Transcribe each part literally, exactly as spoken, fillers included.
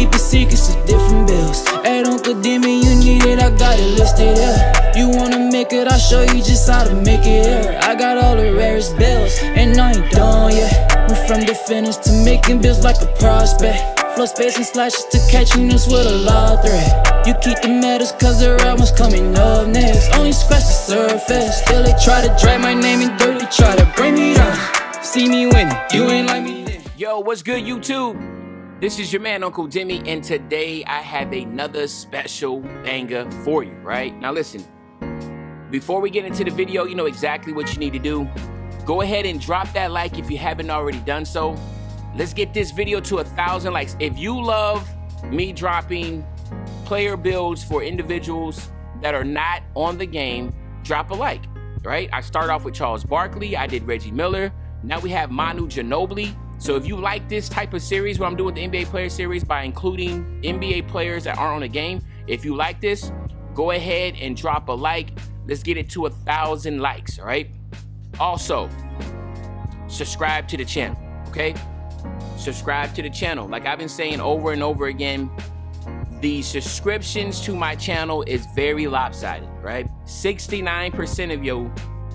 keep the secrets of different bills. Hey, don't condemn me, you need it, I got it listed here. You wanna make it, I'll show you just how to make it here. I got all the rarest bills, and I ain't done yet. Went from defenders to making bills like a prospect. Flow space and slashes to catching us with a lot of threat. You keep the medals cause the right one's coming up next. Only scratch the surface. Still they try to drag my name in dirt, they try to bring me down. See me winning, you ain't like me then. Yo, what's good, YouTube? This is your man, Uncle Demi, and today I have another special banger for you, right? Now listen, before we get into the video, you know exactly what you need to do. Go ahead and drop that like if you haven't already done so. Let's get this video to a thousand likes. If you love me dropping player builds for individuals that are not on the game, drop a like, right? I started off with Charles Barkley. I did Reggie Miller. Now we have Manu Ginobili. So if you like this type of series, what I'm doing with the N B A player series by including N B A players that aren't on the game, if you like this, go ahead and drop a like. Let's get it to a thousand likes, all right? Also, subscribe to the channel, okay? Subscribe to the channel. Like I've been saying over and over again, the subscriptions to my channel is very lopsided, right? sixty-nine percent of you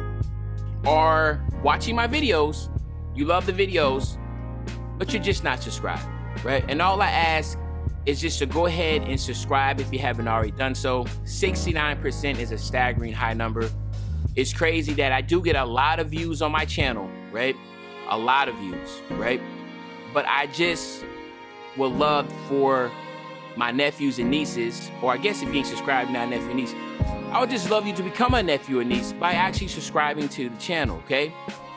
are watching my videos, you love the videos, but you're just not subscribed, right? And all I ask is just to go ahead and subscribe if you haven't already done so. sixty-nine percent is a staggering high number. It's crazy that I do get a lot of views on my channel, right? A lot of views, right? But I just would love for my nephews and nieces, or I guess if you ain't subscribed now, nephew and niece, I would just love you to become a nephew or niece by actually subscribing to the channel, okay?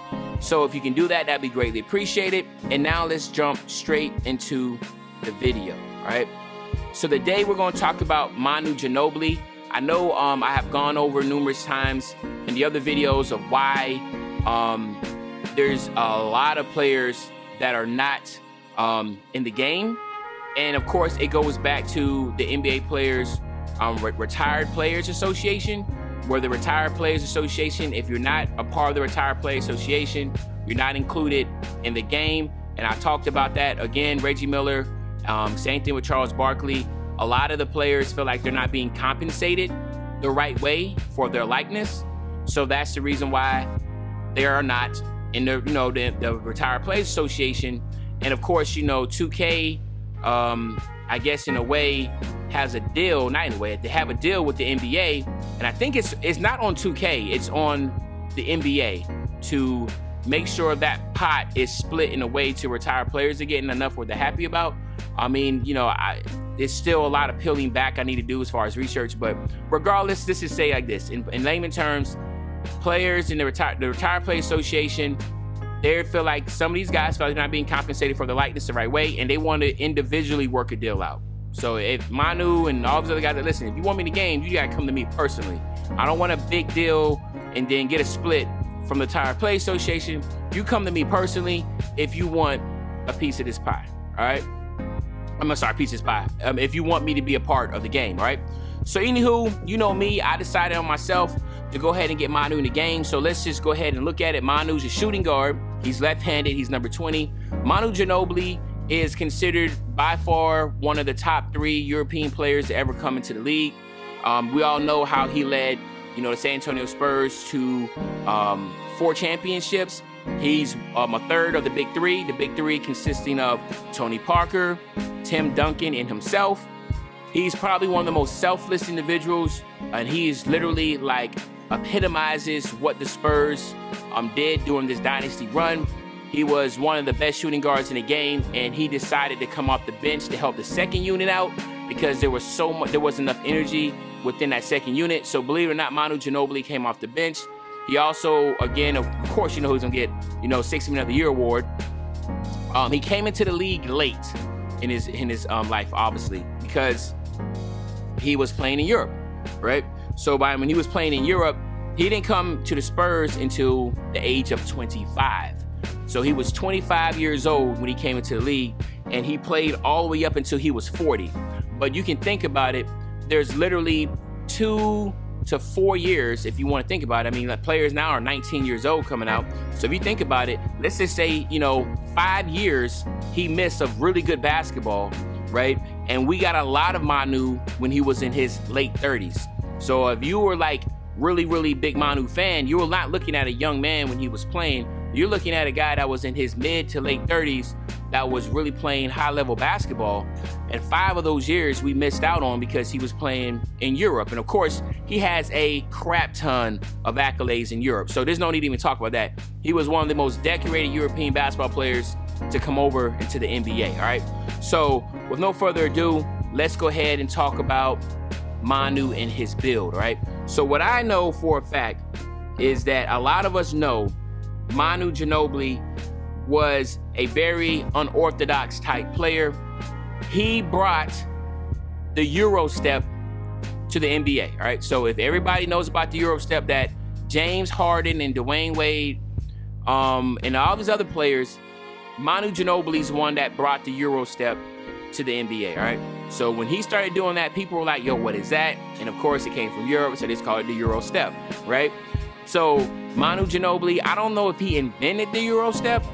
So if you can do that, that'd be greatly appreciated. And now let's jump straight into the video, all right? So today we're gonna talk about Manu Ginobili. I know um, I have gone over numerous times in the other videos of why um, there's a lot of players that are not um, in the game. And of course, it goes back to the N B A Players, um, Re Retired Players Association, where the Retired Players Association, if you're not a part of the Retired Players Association, you're not included in the game. And I talked about that again, Reggie Miller, um, same thing with Charles Barkley. A lot of the players feel like they're not being compensated the right way for their likeness. So that's the reason why they are not in the, you know, the, the Retired Players Association. And of course, you know, two K, um, I guess in a way has a deal, not in a way, they have a deal with the N B A. And I think it's, it's not on two K, it's on the N B A to make sure that pot is split in a way to retired players are getting enough what they're happy about. I mean, you know, I, there's still a lot of peeling back I need to do as far as research, but regardless, this is say like this, in, in layman terms, players in the retired the retired players association, they feel like some of these guys feel like they're not being compensated for their likeness the right way, and they want to individually work a deal out. So if Manu and all those other guys that listen, if you want me to game, you gotta come to me personally. I don't want a big deal and then get a split from the retired players association. You come to me personally if you want a piece of this pie, all right? I'm gonna start piece of this pie. Um, if you want me to be a part of the game, all right? So anywho, you know me, I decided on myself to go ahead and get Manu in the game. So let's just go ahead and look at it. Manu's a shooting guard. He's left-handed, he's number twenty. Manu Ginobili is considered by far one of the top three European players to ever come into the league. Um, we all know how he led, you know, the San Antonio Spurs to um, four championships. He's um, a third of the big three, the big three consisting of Tony Parker, Tim Duncan, and himself. He's probably one of the most selfless individuals, and he's literally like epitomizes what the Spurs um, did during this dynasty run. He was one of the best shooting guards in the game, and he decided to come off the bench to help the second unit out because there was so much, there wasn't enough energy within that second unit. So believe it or not, Manu Ginobili came off the bench. He also, again, of course, you know who's gonna get, you know, sixty Man of the Year award. Um, he came into the league late in his in his um, life, obviously, because he was playing in Europe, right? So by when he was playing in Europe, he didn't come to the Spurs until the age of twenty-five. So he was twenty-five years old when he came into the league, and he played all the way up until he was forty. But you can think about it, there's literally two to four years, if you want to think about it. I mean, like, players now are nineteen years old coming out. So if you think about it, let's just say, you know, five years he missed of really good basketball, right? And we got a lot of Manu when he was in his late thirties. So if you were like really, really big Manu fan, you were not looking at a young man when he was playing. You're looking at a guy that was in his mid to late thirties that was really playing high-level basketball. And five of those years we missed out on because he was playing in Europe. And of course, he has a crap ton of accolades in Europe. So there's no need to even talk about that. He was one of the most decorated European basketball players to come over into the N B A, all right? So with no further ado, let's go ahead and talk about Manu and his build, all right? So what I know for a fact is that a lot of us know Manu Ginobili was a very unorthodox type player. He brought the Euro step to the N B A, all right? So if everybody knows about the Euro step, that James Harden and Dwayne Wade um, and all these other players, Manu Ginobili's one that brought the Euro step to the N B A, all right? So when he started doing that, people were like, yo, what is that? And of course, it came from Europe, so they just called it the Euro step, right? So Manu Ginobili, I don't know if he invented the Euro step,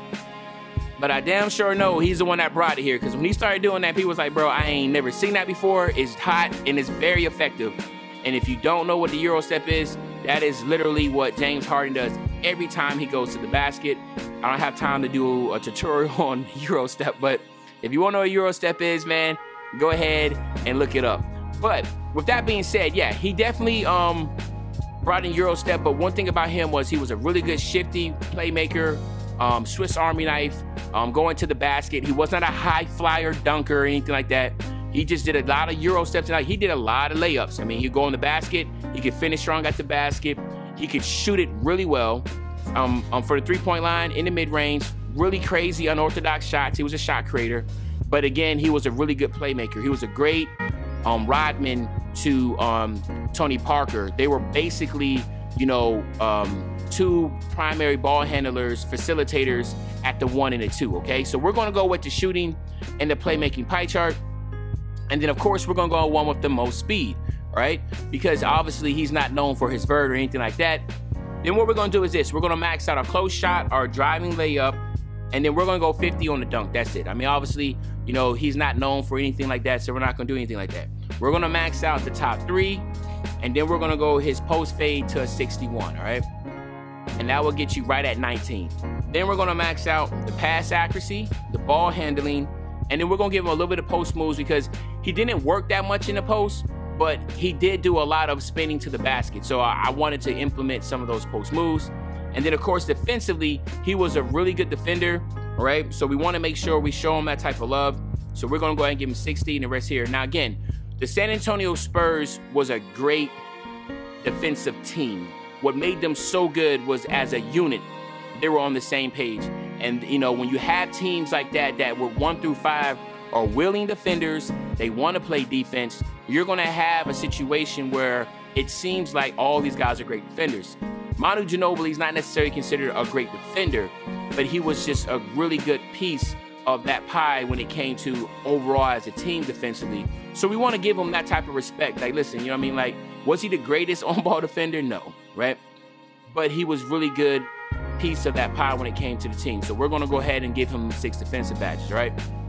but I damn sure know he's the one that brought it here, because when he started doing that, people was like, bro, I ain't never seen that before. It's hot and it's very effective. And if you don't know what the Euro step is, that is literally what James Harden does every time he goes to the basket. I don't have time to do a tutorial on Euro step, but if you want to know what Euro step is, man, go ahead and look it up. But with that being said, yeah, he definitely um, brought in Euro step, but one thing about him was he was a really good shifty playmaker, um, Swiss Army knife, um, going to the basket. He was not a high flyer dunker or anything like that. He just did a lot of Euro steps tonight. He did a lot of layups. I mean, he'd go in the basket. He could finish strong at the basket. He could shoot it really well um, um, for the three-point line, in the mid-range. Really crazy, unorthodox shots. He was a shot creator. But again, he was a really good playmaker. He was a great um, Rodman to um, Tony Parker. They were basically, you know, um, two primary ball handlers, facilitators at the one and the two, okay? So we're going to go with the shooting and the playmaking pie chart. And then, of course, we're going to go one with the most speed, right? Because obviously he's not known for his vert or anything like that. Then what we're going to do is this. We're going to max out our close shot, our driving layup, and then we're going to go fifty on the dunk. That's it. I mean, obviously, you know, he's not known for anything like that, so we're not going to do anything like that. We're going to max out the top three, and then we're going to go his post fade to a sixty-one, all right? And that will get you right at nineteen. Then we're going to max out the pass accuracy, the ball handling, and then we're going to give him a little bit of post moves because he didn't work that much in the post, but he did do a lot of spinning to the basket. So I, I wanted to implement some of those post moves. And then, of course, defensively, he was a really good defender, all right? So we want to make sure we show him that type of love. So we're going to go ahead and give him sixty and the rest here. Now, again, the San Antonio Spurs was a great defensive team. What made them so good was as a unit, they were on the same page. And, you know, when you have teams like that, that were one through five are willing defenders, they want to play defense, you're going to have a situation where it seems like all these guys are great defenders. Manu Ginobili is not necessarily considered a great defender, but he was just a really good piece of that pie when it came to overall as a team defensively. So we want to give him that type of respect. Like, listen, you know what I mean? Like, was he the greatest on-ball defender? No, right? But he was really good piece of that pie when it came to the team. So we're going to go ahead and give him six defensive badges, right?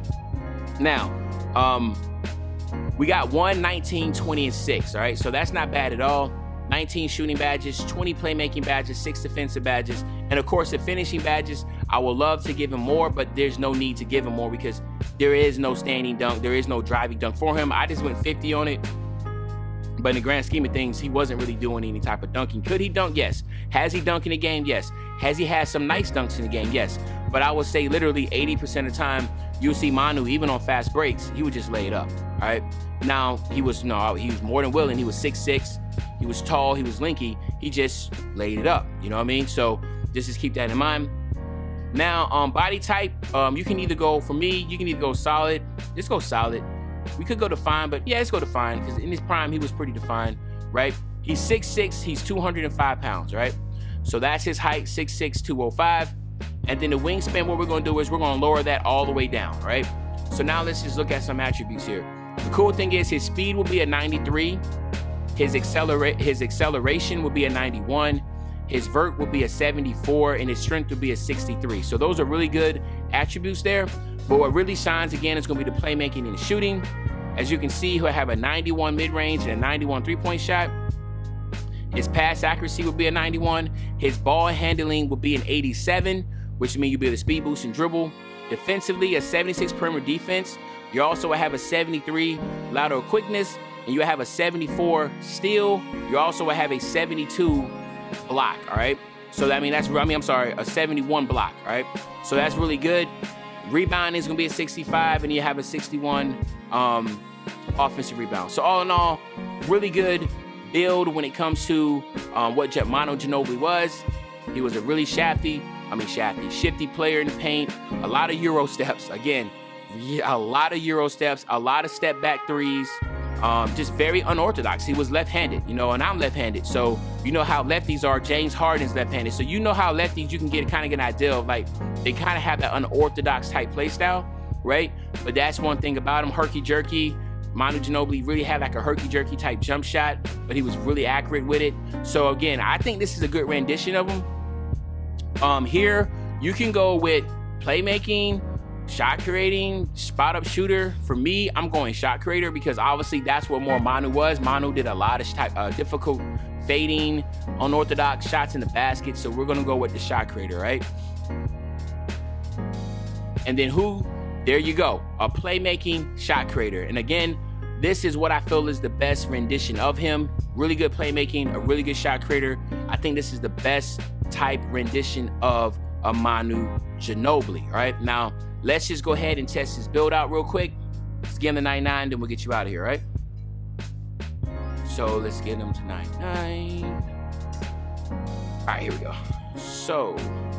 Now, um, we got one, nineteen, twenty, and six, all right? So that's not bad at all. nineteen shooting badges, twenty playmaking badges, six defensive badges, and of course the finishing badges. I would love to give him more, but there's no need to give him more because there is no standing dunk, there is no driving dunk for him. I just went fifty on it, but in the grand scheme of things, he wasn't really doing any type of dunking. Could he dunk? Yes. Has he dunked in the game? Yes. Has he had some nice dunks in the game? Yes. But I would say literally eighty percent of the time, you'll see Manu, even on fast breaks, he would just lay it up, all right? Now, he was, no, he was more than willing. He was six six. He was tall, he was lanky, he just laid it up, you know what I mean? So just, just keep that in mind. Now, um, body type, um, you can either go, for me, you can either go solid, just go solid. We could go defined, but yeah, let's go defined, because in his prime, he was pretty defined, right? He's six six, he's two hundred five pounds, right? So that's his height, six six, two oh five. And then the wingspan, what we're gonna do is we're gonna lower that all the way down, right? So now let's just look at some attributes here. The cool thing is his speed will be a ninety-three. His accelerate his acceleration will be a ninety-one, his vert will be a seventy-four, and his strength will be a sixty-three. So those are really good attributes there. But what really shines again is going to be the playmaking and the shooting. As you can see, he'll have a ninety-one mid-range and a ninety-one three-point shot. His pass accuracy will be a ninety-one. His ball handling will be an eighty-seven, which means you'll be able to speed boost and dribble. Defensively, a seventy-six perimeter defense. You also will have a seventy-three lateral quickness, and you have a seventy-four steal. You also will have a seventy-two block, all right? So that I mean that's I mean I'm sorry, a seventy-one block, all right? So that's really good. Rebounding is gonna be a sixty-five, and you have a sixty-one um, offensive rebound. So all in all, really good build when it comes to um, what Manu Ginobili was. He was a really shafty, I mean shafty, shifty player in the paint. A lot of Euro steps. Again, a lot of Euro steps, a lot of step back threes. Um, just very unorthodox. He was left-handed, you know, and I'm left-handed. So you know how lefties are. James Harden's left-handed. So you know how lefties, you can get kind of get an idea of, like, they kind of have that unorthodox type play style, right? But that's one thing about him. Herky-jerky. Manu Ginobili really had like a herky-jerky type jump shot, but he was really accurate with it. So again, I think this is a good rendition of him. Um, here, you can go with playmaking, shot creating, spot up shooter. For me, I'm going shot creator because obviously that's what more Manu was. Manu did a lot of type, uh, difficult fading, unorthodox shots in the basket. So we're gonna go with the shot creator, right? And then who? There you go, a playmaking shot creator. And again, this is what I feel is the best rendition of him. Really good playmaking, a really good shot creator. I think this is the best type rendition of a Manu Ginobili, all right? Now, let's just go ahead and test his build out real quick. Let's get him to ninety-nine, then we'll get you out of here, right? So let's get him to ninety-nine. All right, here we go. So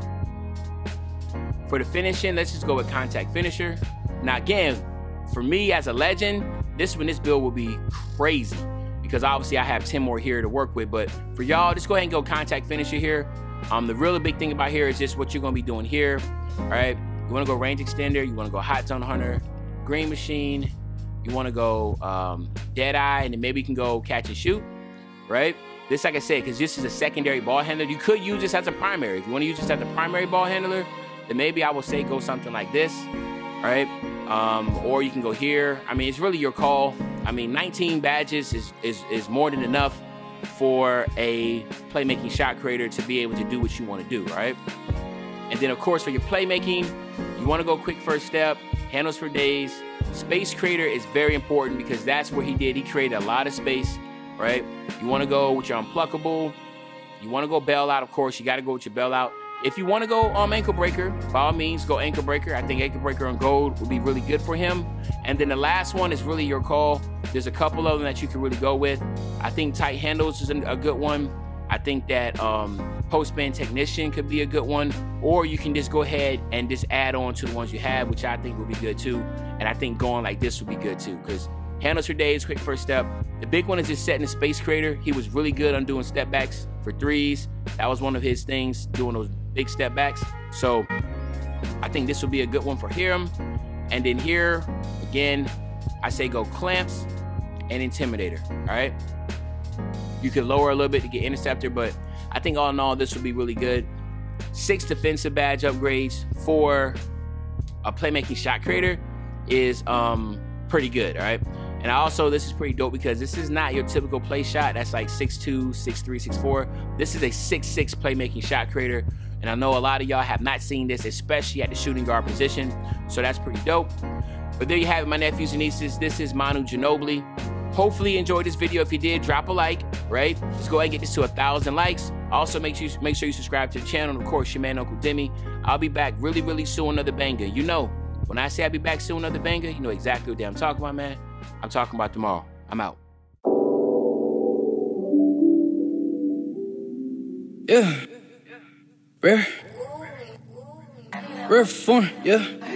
for the finishing, let's just go with contact finisher. Now again, for me as a legend, this one, this build will be crazy because obviously I have ten more here to work with, but for y'all, just go ahead and go contact finisher here. Um, the really big thing about here is just what you're gonna be doing here, all right? You wanna go range extender, you wanna go hot zone hunter, green machine, you wanna go um, dead eye, and then maybe you can go catch and shoot, right? This, like I said, because this is a secondary ball handler, you could use this as a primary. If you wanna use this as a primary ball handler, then maybe I will say go something like this, all right? Um, or you can go here. I mean, it's really your call. I mean, nineteen badges is, is, is more than enough for a playmaking shot creator to be able to do what you want to do, right? And then, of course, for your playmaking, you want to go quick first step, handles for days. Space creator is very important because that's where he did. He created a lot of space, right? You want to go with your unpluckable. You want to go bailout, of course. You got to go with your bailout. If you want to go um, ankle breaker, by all means, go ankle breaker. I think ankle breaker on gold would be really good for him. And then the last one is really your call. There's a couple of them that you can really go with. I think tight handles is a good one. I think that um, post-man technician could be a good one. Or you can just go ahead and just add on to the ones you have, which I think would be good too. And I think going like this would be good too, because handles for days, quick first step. The big one is just setting the space creator. He was really good on doing step backs for threes. That was one of his things, doing those big step backs. So I think this will be a good one for him. And then here, again, I say go clamps and intimidator, all right? You can lower a little bit to get interceptor, but I think all in all, this will be really good. Six defensive badge upgrades for a playmaking shot creator is um, pretty good, all right? And also, this is pretty dope because this is not your typical play shot. That's like six two, six three, six four. This is a six six playmaking shot creator. And I know a lot of y'all have not seen this, especially at the shooting guard position. So that's pretty dope. But there you have it, my nephews and nieces. This is Manu Ginobili. Hopefully you enjoyed this video. If you did, drop a like, right? Let's go ahead and get this to a thousand likes. Also, make sure, you, make sure you subscribe to the channel. And of course, your man, Uncle Demi. I'll be back really, really soon, another banger. You know, when I say I'll be back soon, another banger, you know exactly what I'm talking about, man. I'm talking about tomorrow. I'm out. Yeah. Rare. Rare form, yeah.